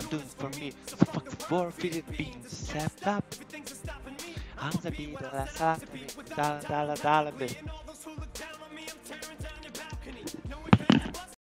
doing for me. So fuck the war, Philippines, step up. I'm the beat, dollar, dollar, dollar, bill.